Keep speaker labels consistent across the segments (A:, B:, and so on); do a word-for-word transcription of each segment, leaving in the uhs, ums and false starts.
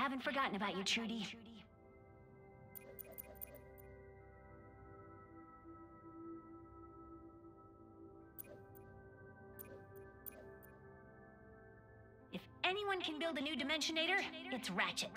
A: haven't forgotten about you, Trudy. If anyone can build a new Dimensionator, it's Ratchet.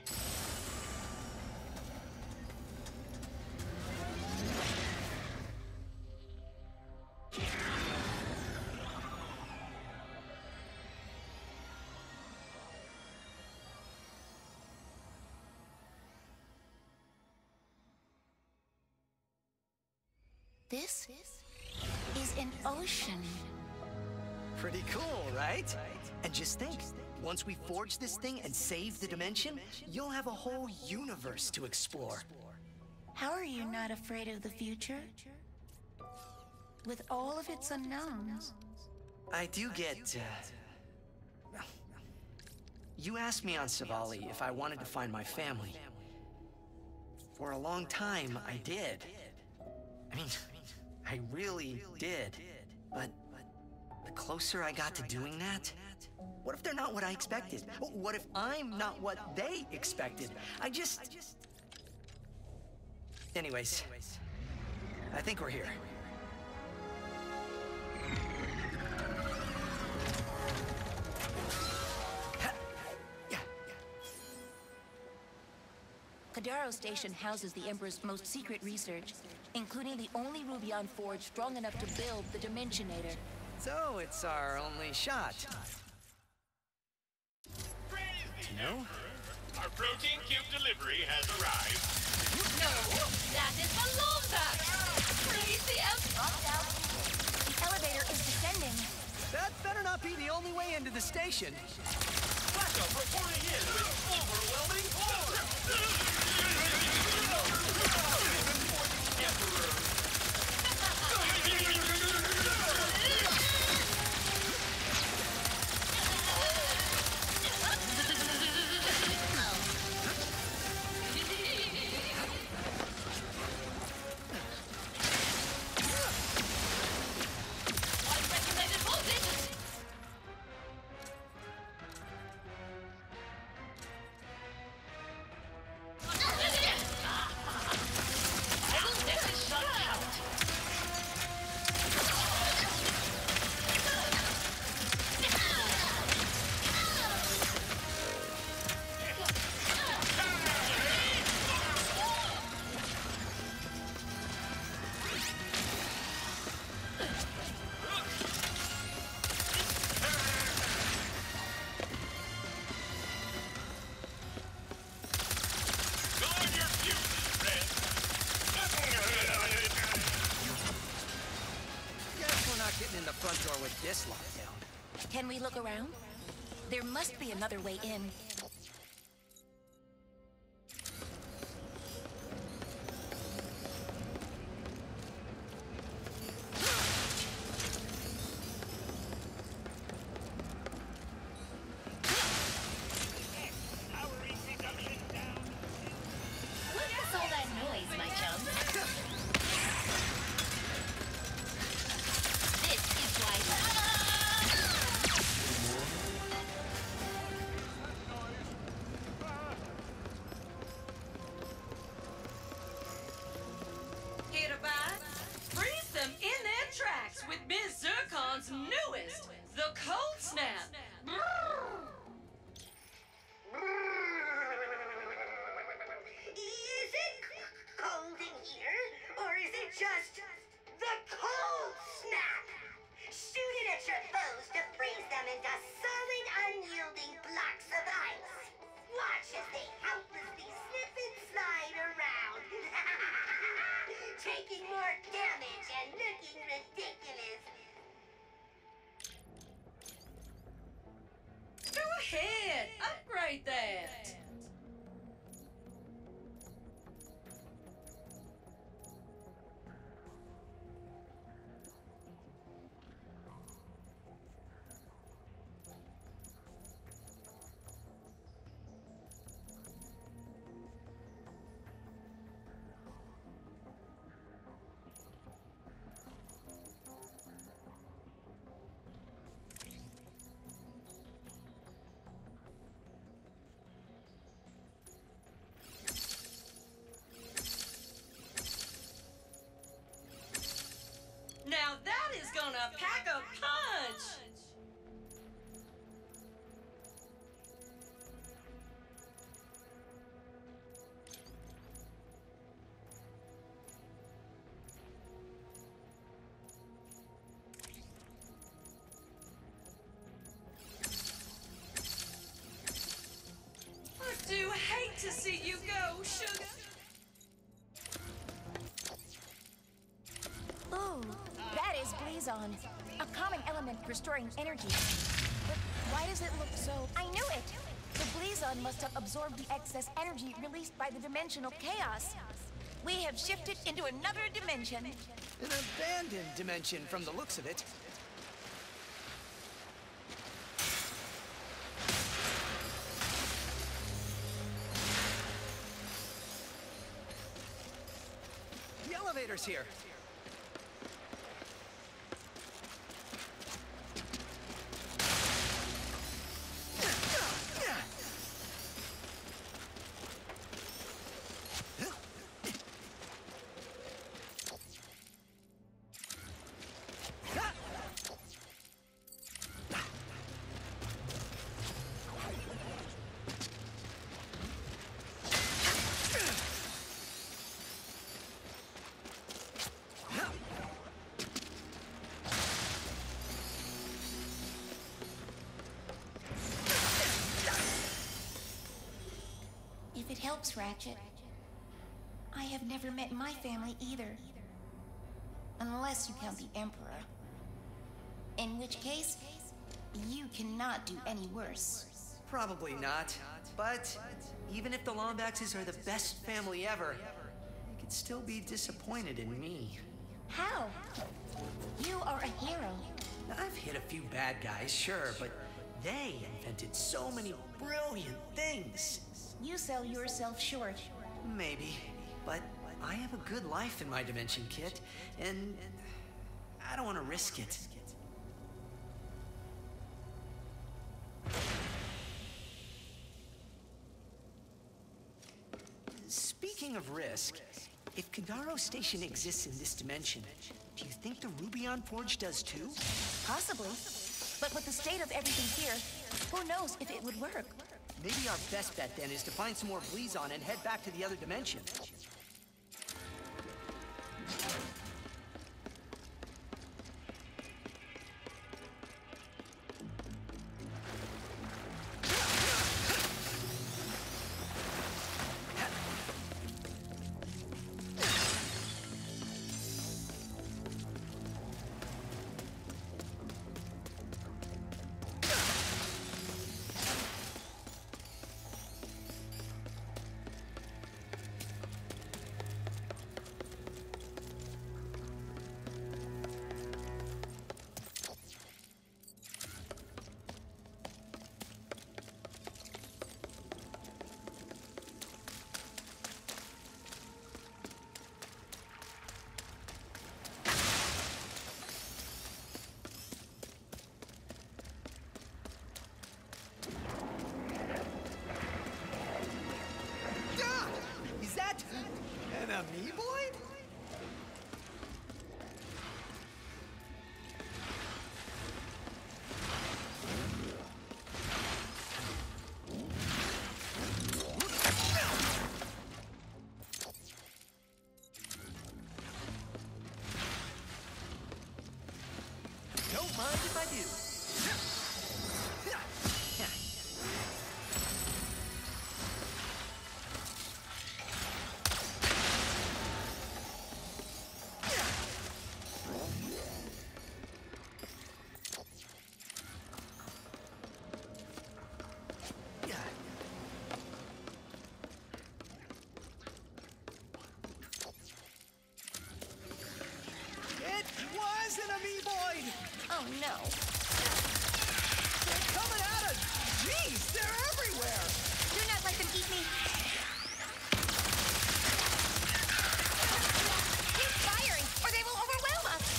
B: This is an ocean.
C: Pretty cool, right? And just think, once we forge this thing and save the dimension, you'll have a whole universe to explore.
B: How are you not afraid of the future? With all of its unknowns.
C: I do get, uh... You asked me on Savali if I wanted to find my family. For a long time, I did. I mean, I really did. But the closer I got to doing that, what if they're not what I expected? What if I'm not what they expected? I just... Anyways, I think we're here.
B: Kadaro Station houses the Emperor's most secret research, including the only Rubion forge strong enough to build the Dimensionator.
C: So it's our only shot.
D: Praise
C: You know?
D: Our protein cube delivery has arrived.
E: No, that is the Lombax! Praise the Emperor!
A: The elevator is descending.
C: That better not be the only way into the station.
D: Backup reporting in with overwhelming force! Emperor!
E: Unregulated voltage! I will never shut out!
D: Guard your fuses, friend!
C: Guess we're not getting in the front door with this lockdown.
B: Can we look around? There must be another way in.
E: What's all that noise, my chum? This is why...
F: Here to buy? Freeze them in their tracks with Miz Zircon's newest, the Cold Snap.
G: Is it cold in here, or is it just the cold snap? Shoot it at your foes to freeze them into solid, unyielding blocks of ice. Watch as they helplessly slip and slide around, taking more damage and looking ridiculous.
F: Go ahead, upgrade that. to see you go, sugar.
B: Ooh, that is Blazon, a common element restoring energy. But why does it look so... I knew it! The Blazon must have absorbed the excess energy released by the dimensional chaos. We have shifted into another dimension.
C: An abandoned dimension from the looks of it. The elevator's here.
B: If it helps, Ratchet, I have never met my family either. Unless you count the Emperor. In which case, you cannot do any worse.
C: Probably not. But even if the Lombaxes are the best family ever, they could still be disappointed in me.
B: How? You are a hero.
C: I've hit a few bad guys, sure, but they invented so many brilliant things.
B: You sell yourself short.
C: Maybe, but I have a good life in my dimension, Kit, and I don't want to risk it. Speaking of risk, if Kagaro Station exists in this dimension, do you think the Rubion Forge does too?
B: Possibly. But with the state of everything here, who knows if it would work?
C: Maybe our best bet then is to find some more Blazon and head back to the other dimension. An amoeboid? Don't mind if I do.
B: Oh no.
C: They're coming at us! Jeez, they're everywhere!
B: Do not let them eat me. Keep firing, or they will overwhelm us.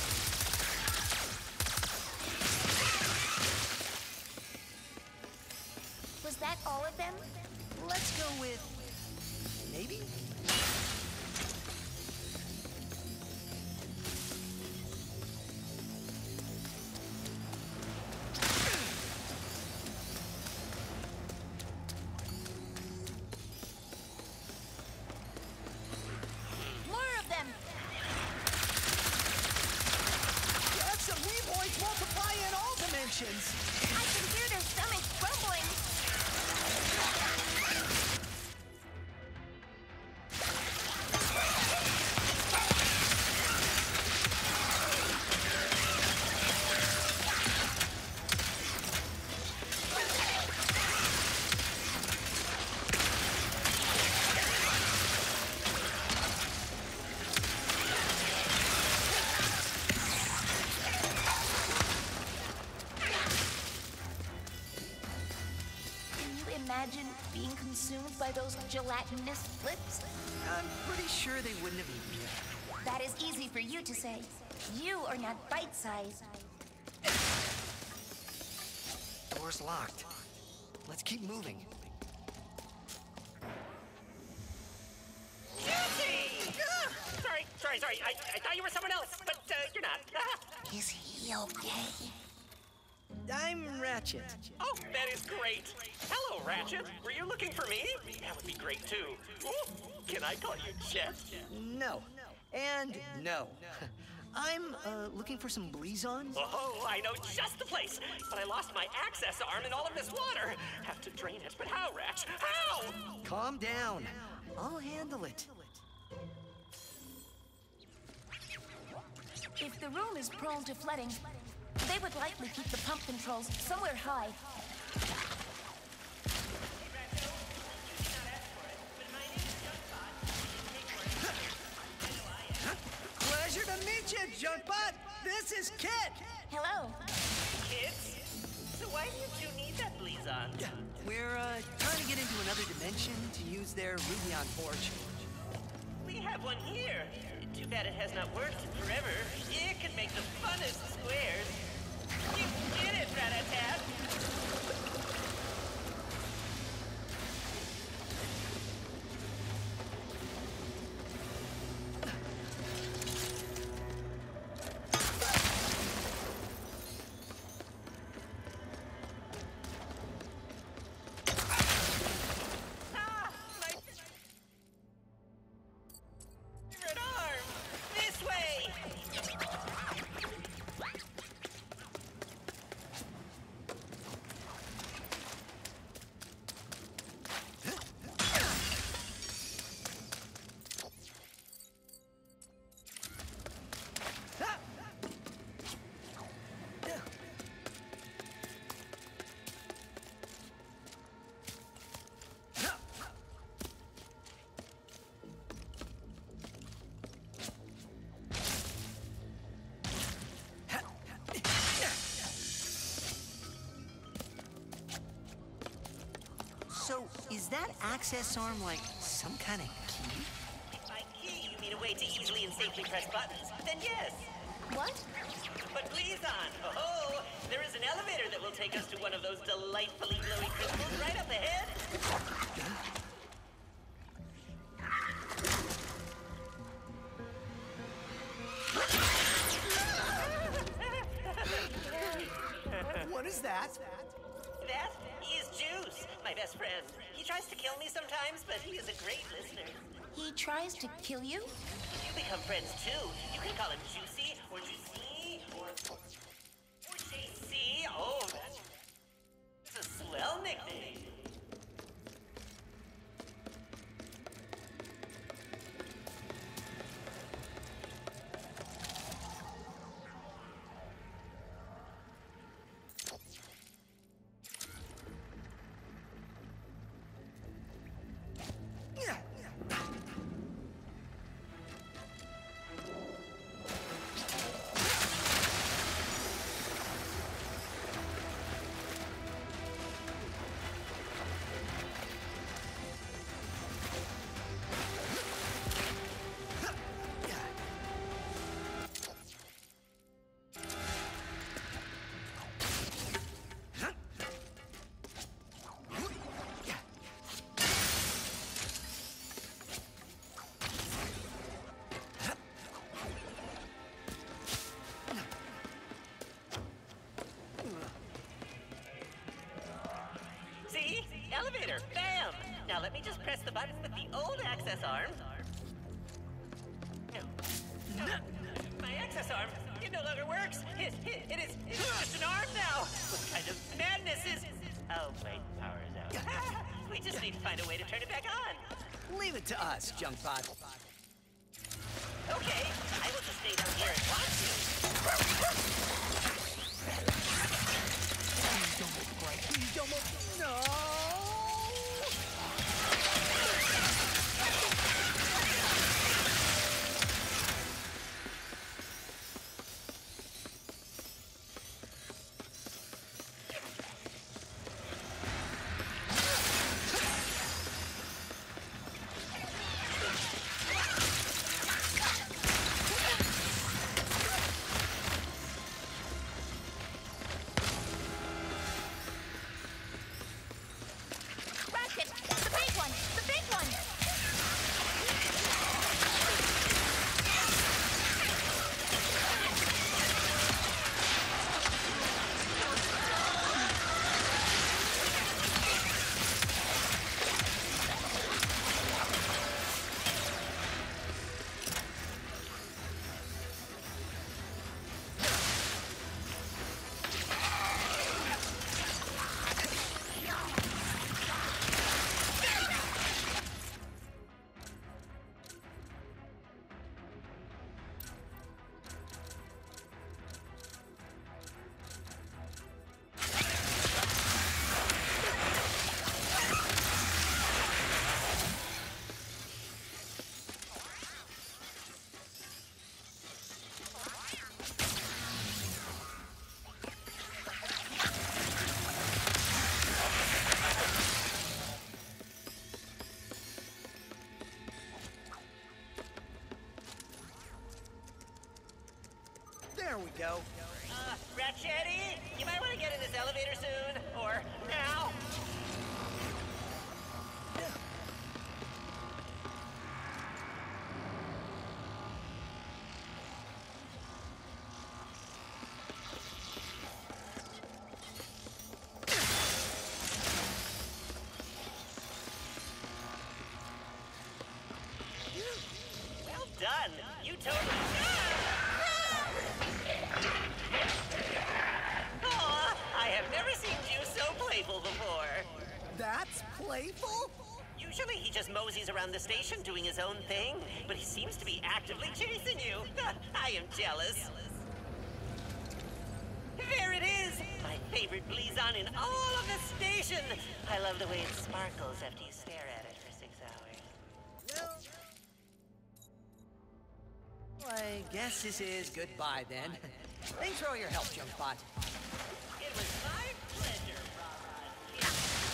B: Was that all of them?
C: Let's go with... maybe? Multiply in all dimensions!
B: I can hear their stomachs rumbling! consumed by those gelatinous flips?
C: I'm pretty sure they wouldn't have eaten you.
B: That is easy for you to say. You are not bite-sized.
C: Door's locked. Let's keep moving.
D: Guilty! Ah! Sorry, sorry, sorry. I, I thought you were someone else, but uh, you're not. Ah.
B: Is he okay?
C: I'm Ratchet.
D: Oh, that is great. Hello, Ratchet. Were you looking for me? That would be great, too. Ooh, can I call you Chet?
C: No. And no. I'm uh, looking for some Blizon.
D: Oh, I know just the place. But I lost my access arm in all of this water. Have to drain it, but how, Ratch? How?
C: Calm down. I'll handle it.
B: If the room is prone to flooding, they would likely keep the pump controls somewhere high.
C: Pleasure to meet you, Junkbot. This is Kit.
B: Hello.
D: Kids? So why do you two need that Blizon?
C: We're uh, trying to get into another dimension to use their Rubion forge.
D: We have one here. Too bad it has not worked in forever. It can make the funnest squares. You did it, Rat-a-tat! Ah, my favorite arm! This way!
C: So, is that access arm like some kind of key?
D: If by key you mean a way to easily and safely press buttons, then yes.
B: What?
D: But please on. Oh, there is an elevator that will take us to one of those delightfully glowy crystals right up ahead.
C: What is that?
D: That is Juice, my best friend. He tries to kill me sometimes, but he is a great listener.
B: He tries to kill you?
D: If you become friends too, you can call him Juicy, or Juicy, or... or J C. Oh, that's a swell nickname. See? Elevator. Bam! Now let me just press the button with the old access arm. No. No. My access arm, it no longer works. It, it, it is it's just an arm now. What kind of madness is... Oh, my power's out. We just need to find a way to turn it back on.
C: Leave it to us, Junkbot.
D: Okay, I will just stay down here and watch you.
C: Please don't break. Please don't move. No! we go.
D: Uh, Ratchetty, you might want to get in this elevator soon, or now. Well done. You totally. Aw, I have never seen you so playful before.
C: That's playful?
D: Usually he just moseys around the station doing his own thing, but he seems to be actively chasing you. I am jealous. There it is! My favorite Blizon in all of the station! I love the way it sparkles after you stare at it for six hours.
C: Well, I guess this is goodbye then. Thanks for all your help, Junkbot.
D: It was my pleasure, Rod.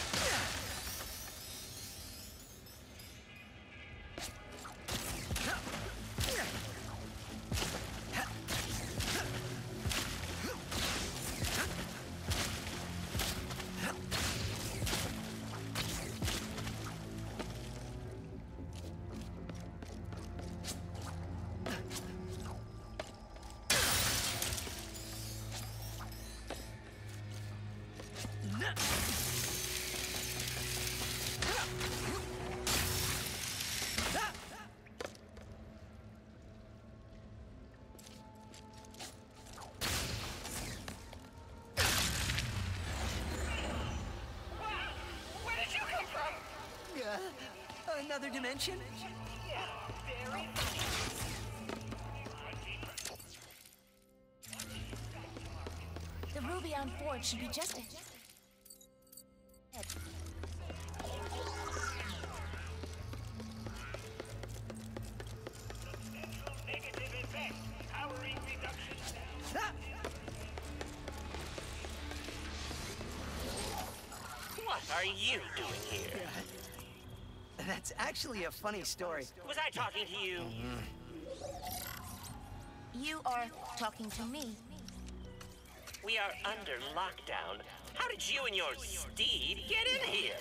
C: Another dimension?
B: The Rubion Forge should be just ahead.
D: What are you doing here?
C: That's actually a funny story.
D: Was I talking to you?
B: You are talking to me.
D: We are under lockdown. How did you and your steed get in here?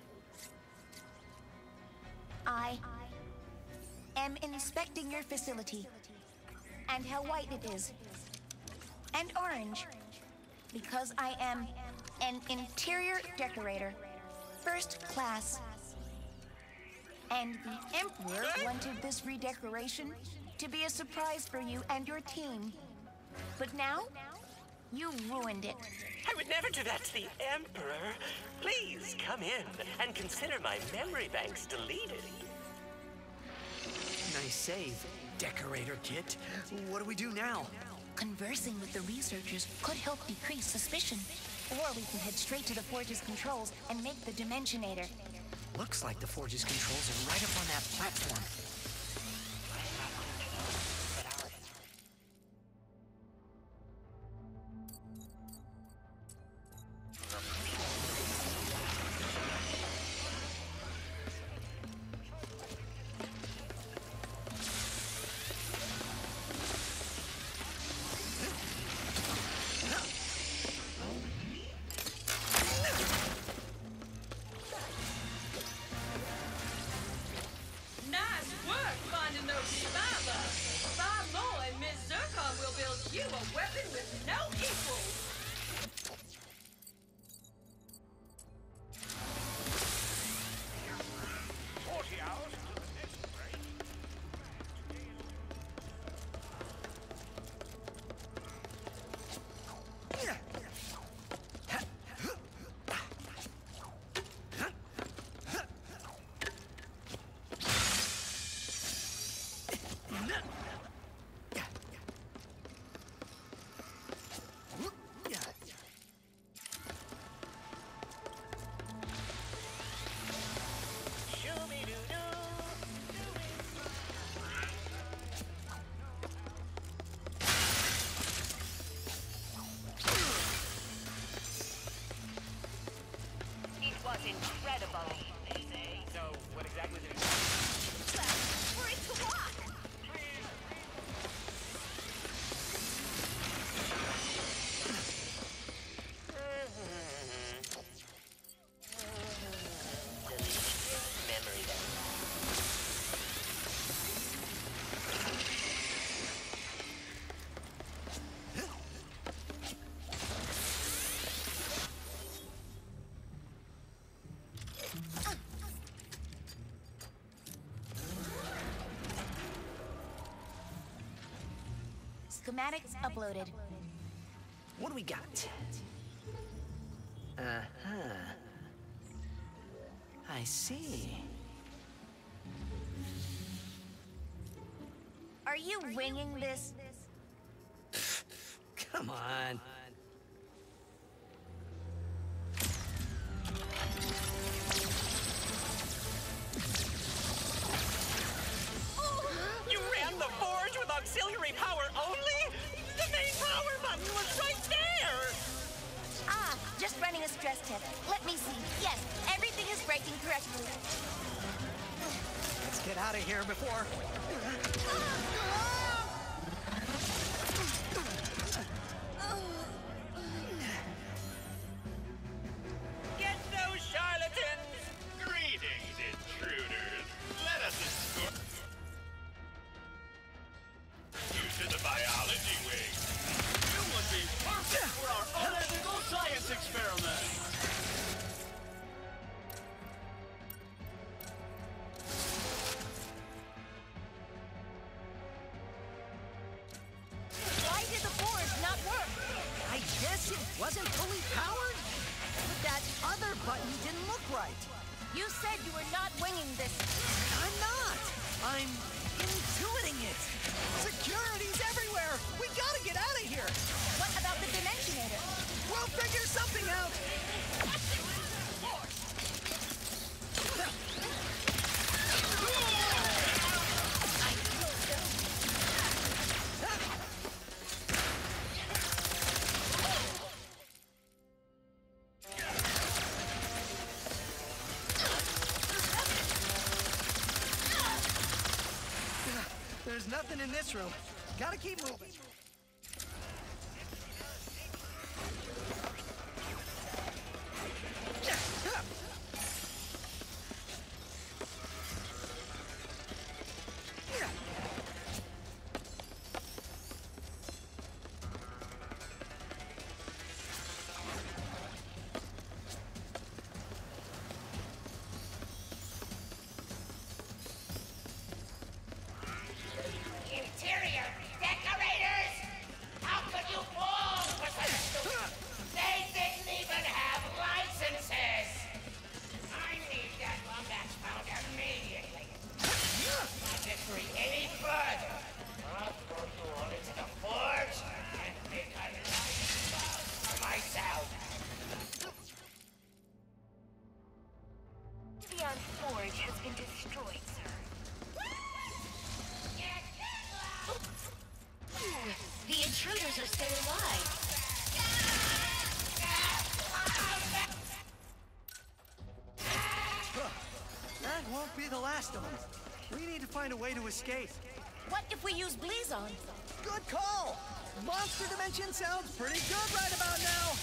B: I am inspecting your facility. And how white it is. And orange. Because I am an interior decorator. First class. And the Emperor wanted this redecoration to be a surprise for you and your team. But now, you ruined it.
D: I would never do that to the Emperor. Please come in and consider my memory banks deleted.
C: Nice save, Decorator Kit. What do we do now?
B: Conversing with the researchers could help decrease suspicion. Or we can head straight to the Forge's controls and make the Dimensionator.
C: Looks like the Forge's controls are right up on that platform.
F: Nice work finding those survivors. Five more and Miss Zircon will build you a weapon with no equals.
H: Forty hours to the next break.
B: Schematics uploaded.
C: What do we got? Uh-huh. I see.
B: Are you winging this?
C: Come on.
D: You ran the forge with auxiliary power only? The main power button was right there!
B: Ah, just running a stress test. Let me see. Yes, everything is breaking correctly.
C: Let's get out of here before...
D: Get those charlatans!
H: Greetings, intruders. Let us escort you to the biology wing. You would be perfect for our unethical science experiment.
B: Why did the forge not work?
C: I guess it wasn't fully powered? But that other button didn't look right.
B: You said you were not winging this.
C: I'm not. I'm intuiting it. Security's everywhere. We gotta get out of here.
B: What about the Dimensionator?
C: We'll figure something out. There's nothing in this room. Gotta keep moving.
G: Interior decorators! How could you fall for such stupid? They didn't even have licenses! I need that Lombax found immediately. Not to retreat any further. I'll throw you all into the forge and make a nice spot for myself.
A: The forge has been destroyed, sir.
E: The intruders are still alive.
C: That won't be the last of them. We need to find a way to escape.
B: What if we use Blizon?
C: Good call. Monster Dimension sounds pretty good right about now.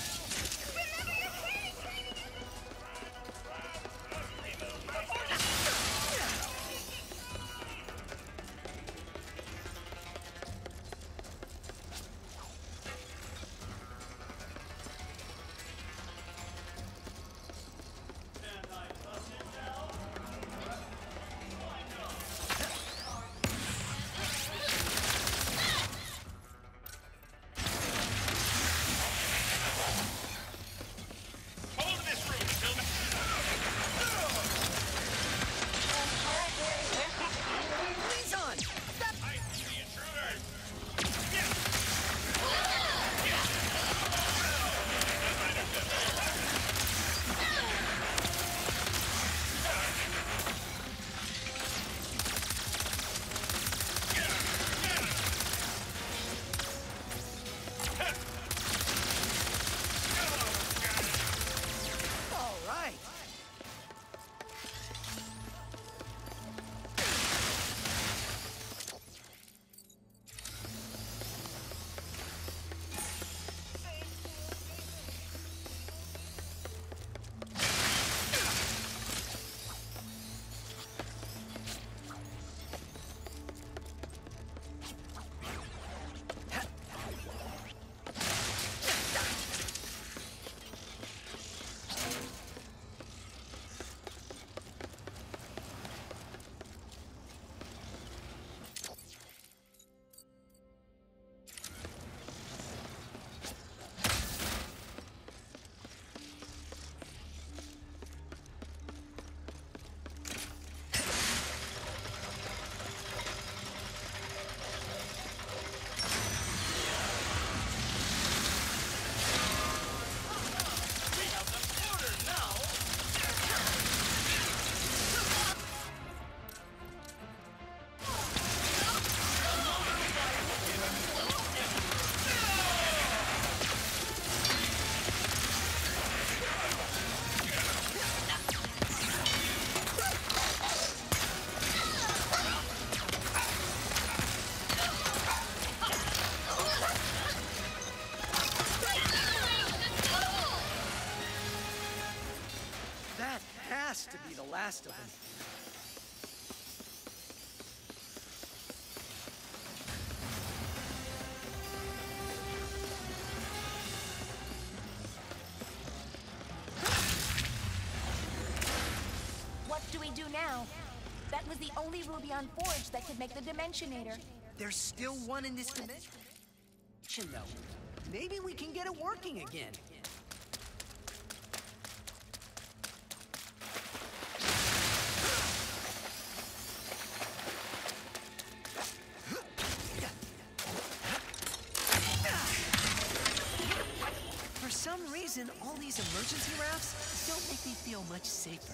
B: they do now. That was the only ruby on forge that could make the Dimensionator.
C: There's still one in this dimension, though. Maybe we can get it working again. For some reason, all these emergency rafts don't make me feel much safer.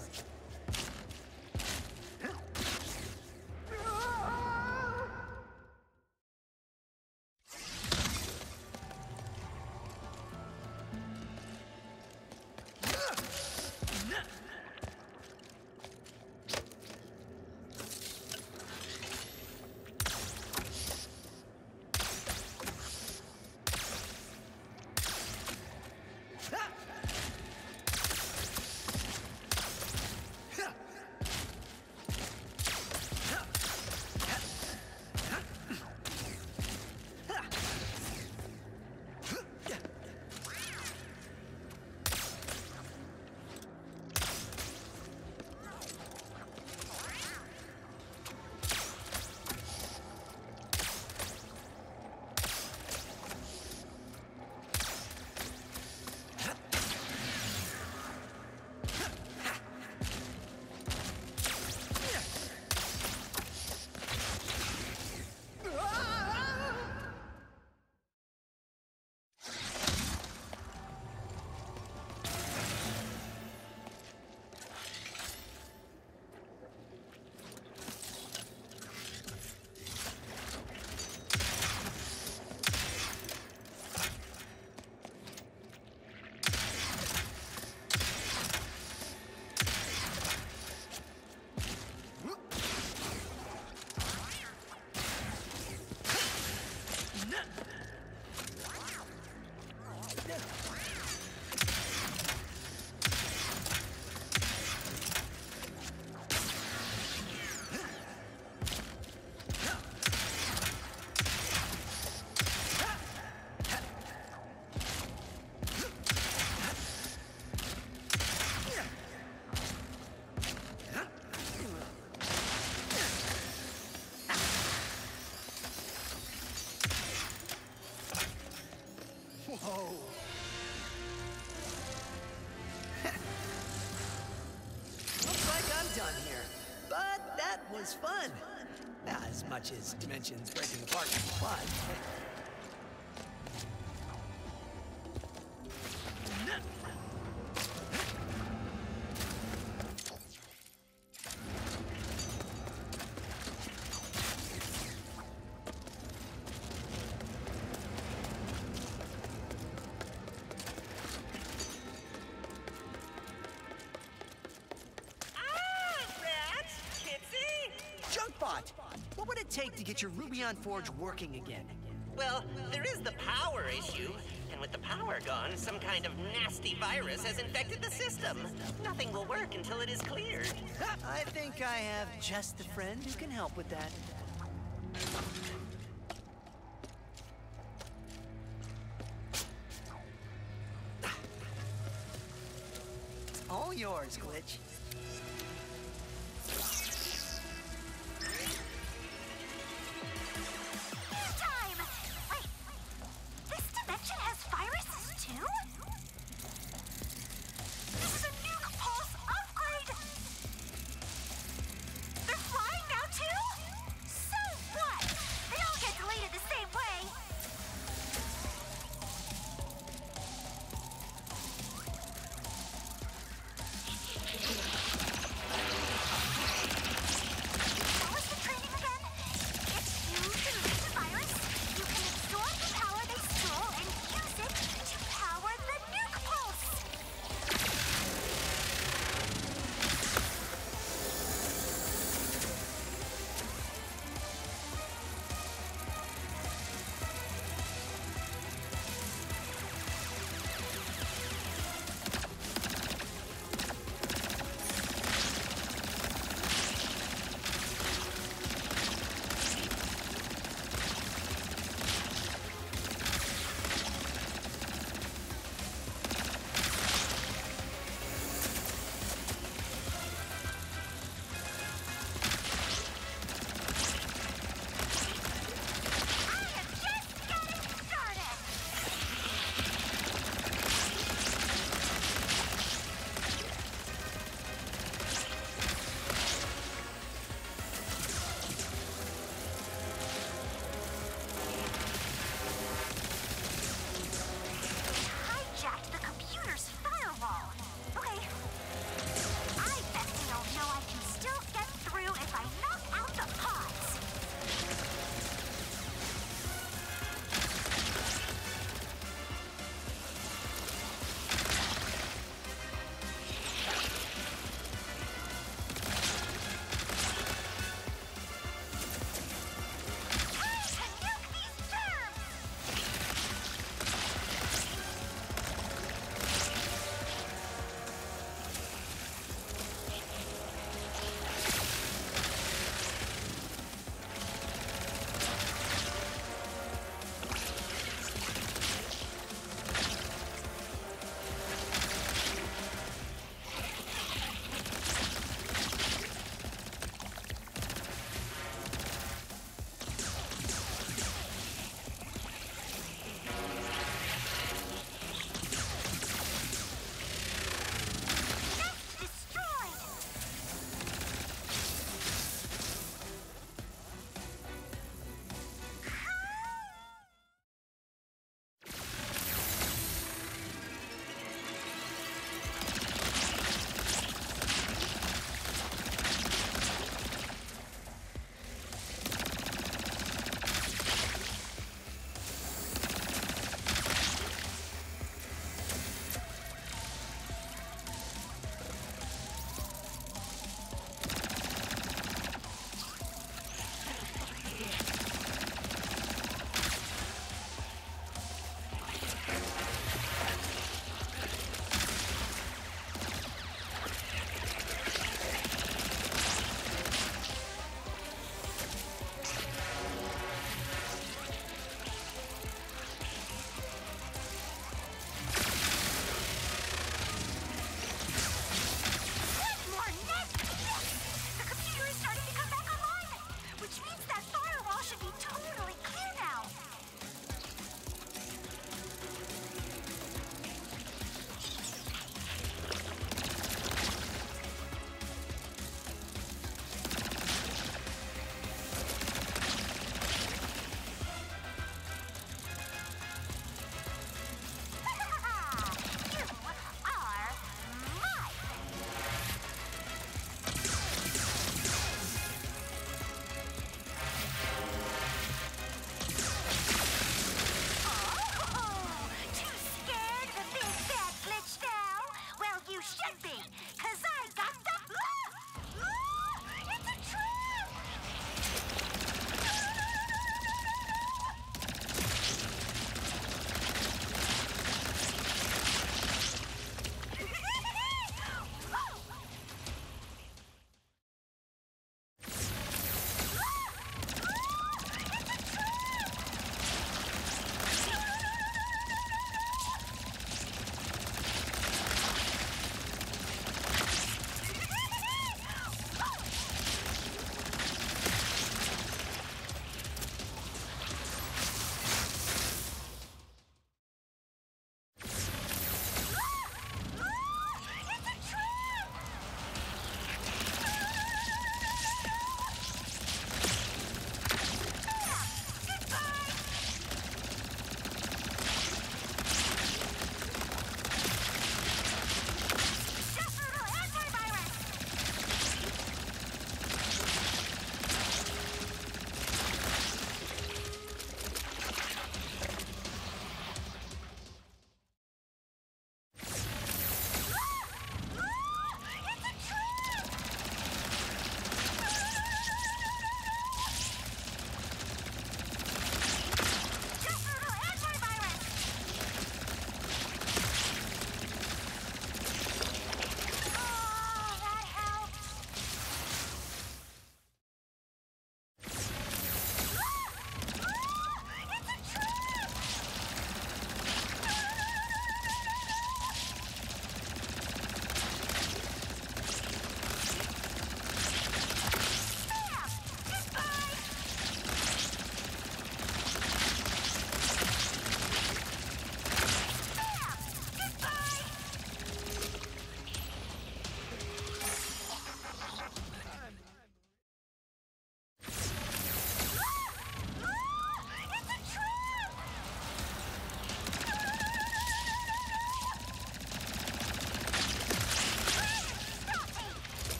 C: Whoa. Looks like I'm done here. But that was fun. Not as much as dimensions breaking apart can be fun. What would it take to get your Ruby on Forge working again?
D: Well, there is the power issue. And with the power gone, some kind of nasty virus has infected the system. Nothing will work until it is cleared.
C: I think I have just the friend who can help with that. It's all yours, Glitch.
B: Yeah.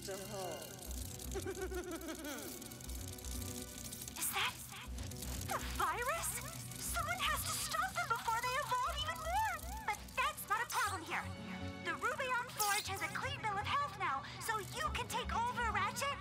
I: the hull.
B: Is that the virus? Someone has to stop them before they evolve even more. But that's not a problem here. The Rubion Forge has a clean bill of health now, so you can take over, Ratchet.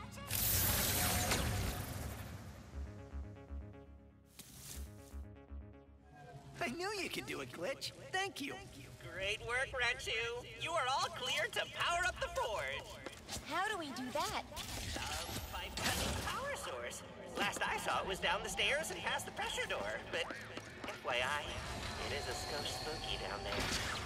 C: I knew you could do it, Glitch. Thank you.
D: Great work, Ranchu. You are all clear to power up the forge.
B: How do we do that?
D: Uh, by cutting the power source. Last I saw it was down the stairs and past the pressure door. But F Y I, it is a skosh spooky down there.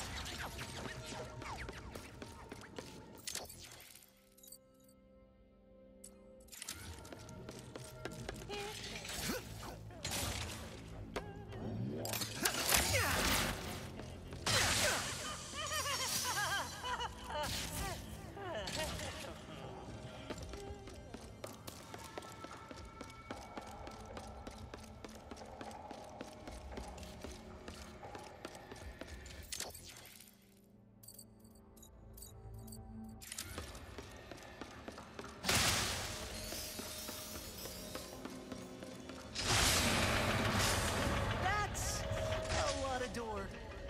C: Door.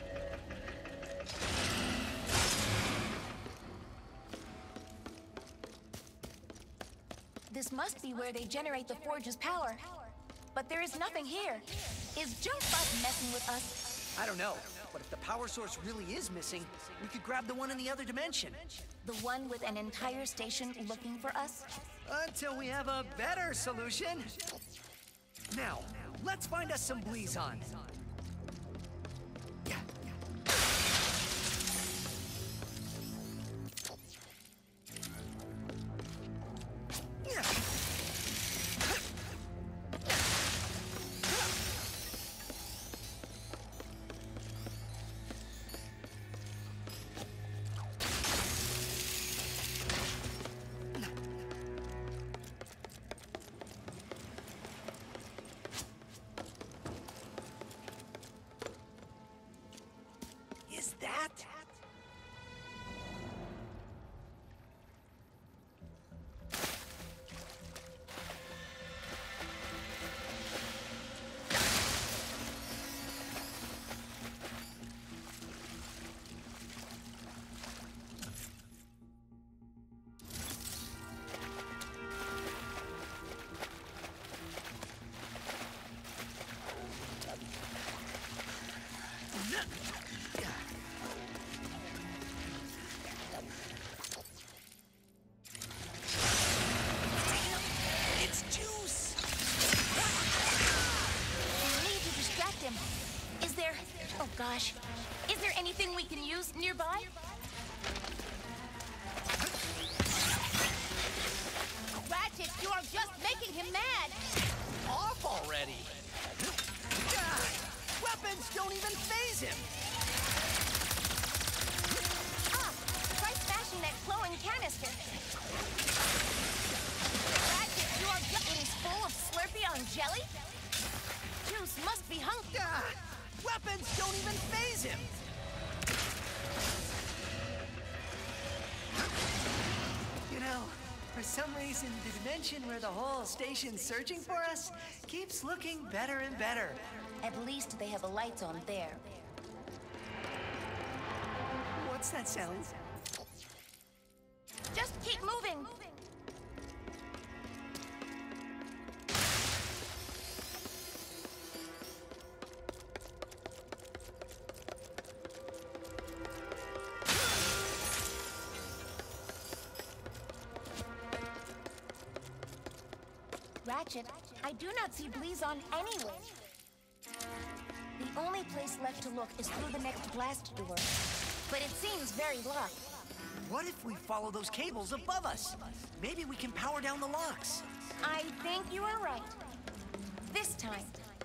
B: This must be where they generate the forge's power. But there is nothing here. Is Joe Buck messing with us?
C: I don't know, but if the power source really is missing, we could grab the one in the other dimension.
B: The one with an entire station looking for us?
C: Until we have a better solution. Now, let's find us some Blizon. Is that?
B: Oh gosh. Is there anything we can use nearby? Ratchet, you are just making him mad!
C: Off already! Weapons don't even faze him!
B: Ah! Try smashing that glowing canister! Ratchet, you are just... It is full of Slurpee on jelly? Juice must be hungry.
C: Ah, weapons don't even faze him! You know, for some reason, the dimension where the whole station's searching for us keeps looking better and better.
B: At least they have the lights on there.
C: What's that sound?
B: Just keep moving! Ratchet, I do not see Blizon anywhere. The only place left to look is through the next blast door. But it seems very locked.
C: What if we follow those cables above us? Maybe we can power down the locks.
B: I think you are right. This time.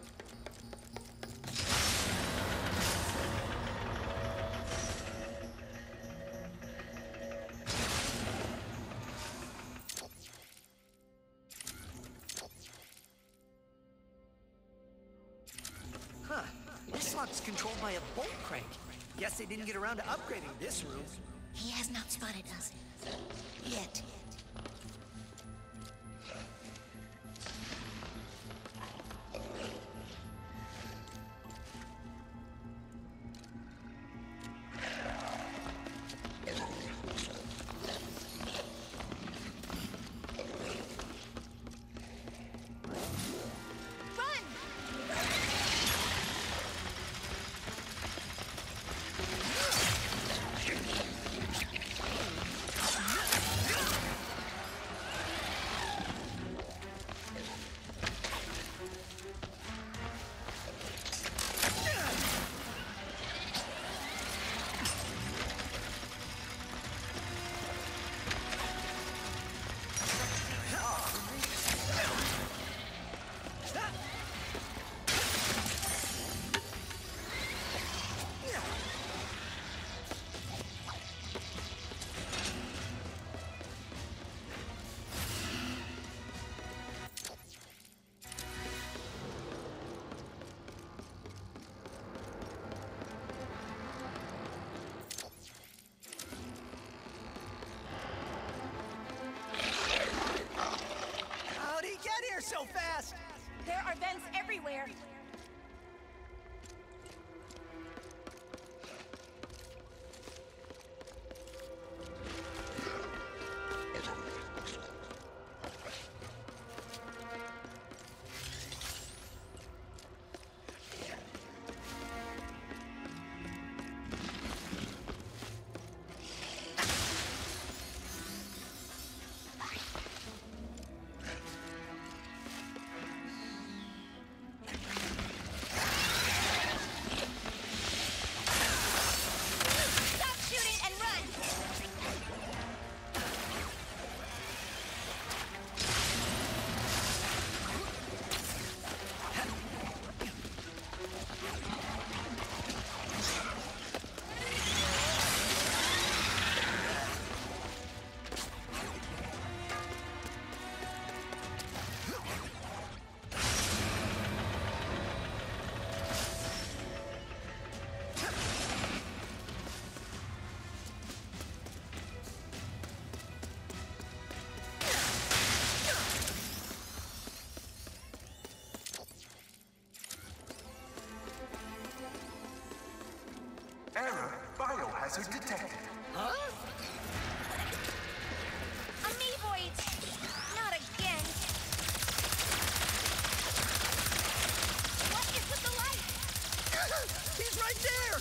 C: Huh. This lock's controlled by a bolt crank. Guess they didn't get around to upgrading this room.
B: He has not spotted us. Yet. everywhere.
I: Error. Biohazard detected.
C: Huh?
B: Amoeboids! Not again! What is with the light?
C: He's right there!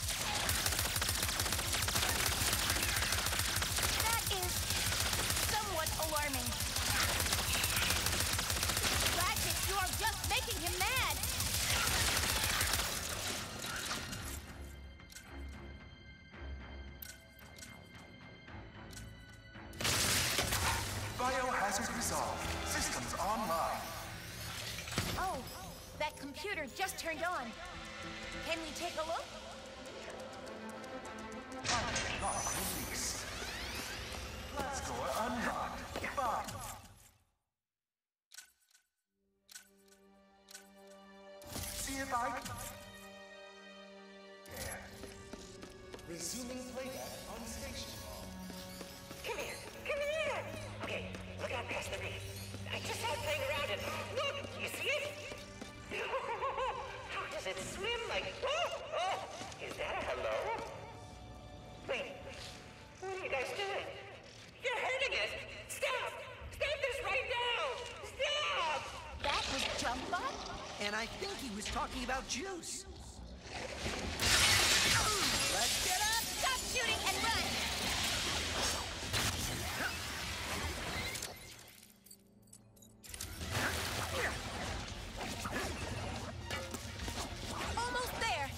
B: That is somewhat alarming. Ratchet, you are just making him mad!
I: Biohazard resolved. Systems online.
B: Oh, that computer just turned on. Can we take a look?
I: Unlock release. Blast door unlocked. Fine. See if I can... There. Resuming playback on station.
D: Come here, come here! Okay, look out past the reef. I just saw it playing around and look, you see it? How does it swim like, oh, oh, is that a hello? Wait, what are you guys doing? You're hurting it! Stop! Stop this right now! Stop!
B: That was Jumpbot?
C: And I think he was talking about juice. Let's get up!
B: Stop shooting and run! Almost there!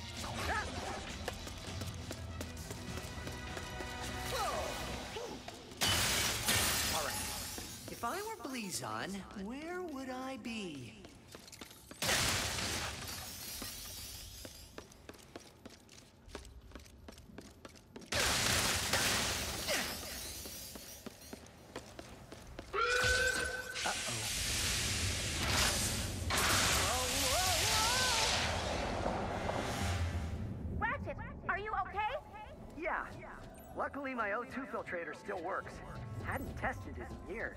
C: All right. If I were Blizon, where would I be?
B: Ratchet, are you okay?
J: Yeah. Luckily, my O two filtrator still works. Hadn't tested it in years.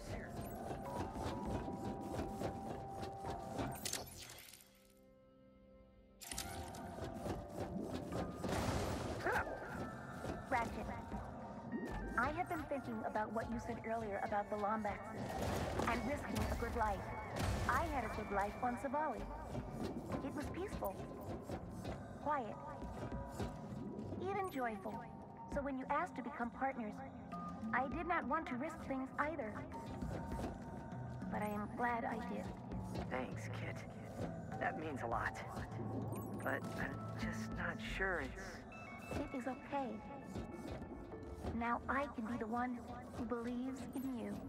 B: Ratchet, I have been thinking about what you said earlier about the Lombaxes and risking a good life. I had a good life on Savali. It was peaceful, quiet, even joyful. So when you asked to become partners, I did not want to risk things either. But I am glad I did.
J: Thanks, Kit. That means a lot. But I'm just not sure it's...
B: It is okay. Now I can be the one who believes in you.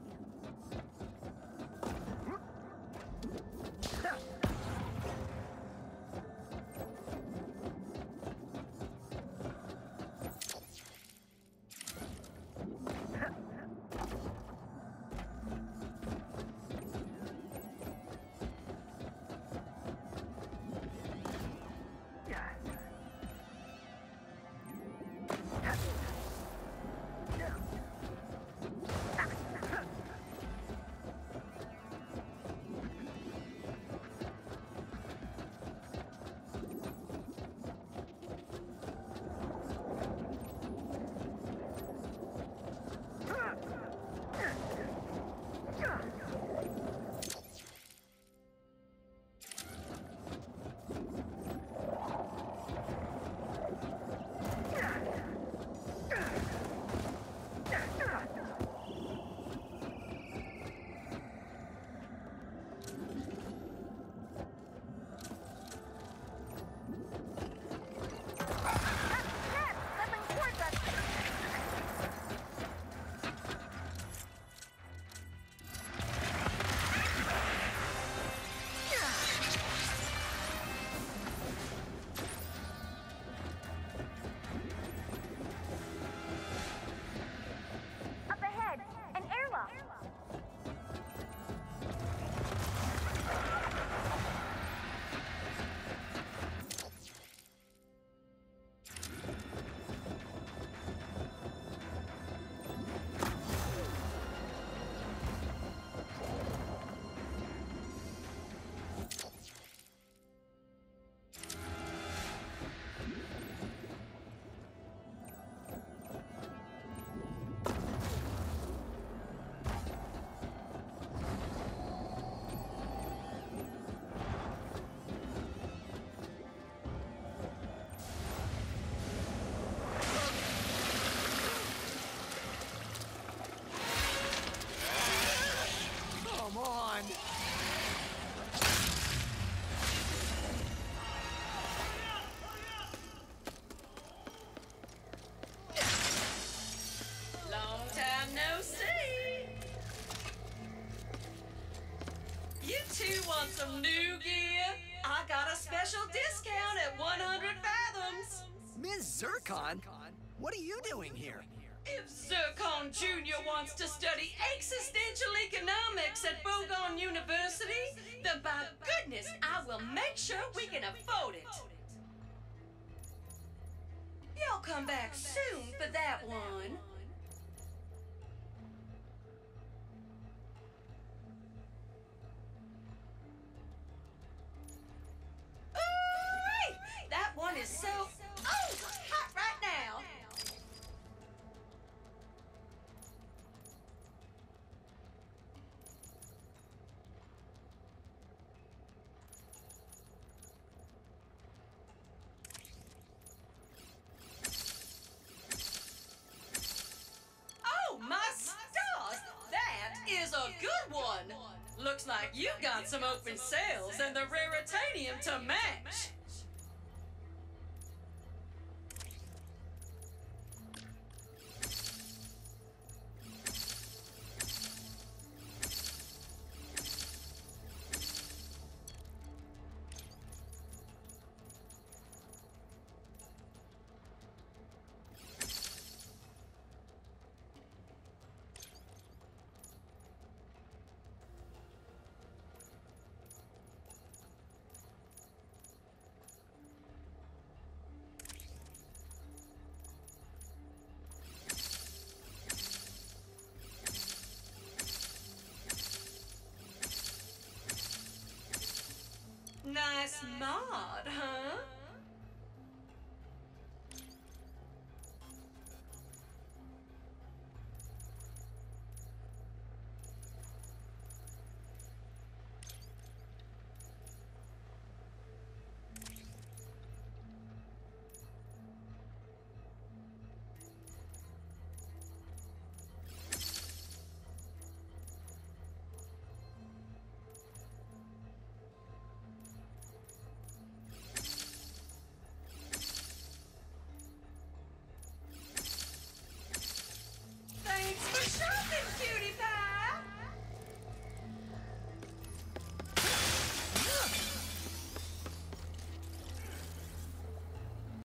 F: some new gear? I got a special discount at one hundred fathoms.
C: Miz Zircon? What are you doing here?
F: If Zircon Junior wants to study existential economics at Bogon University, then by goodness, I will make sure we can afford it. Y'all come back soon for that one. Ooh, that one is so oh hot right now. Oh my stars! That is a good one. Looks like you got some open sales and the raritanium to match. Nice mod, huh?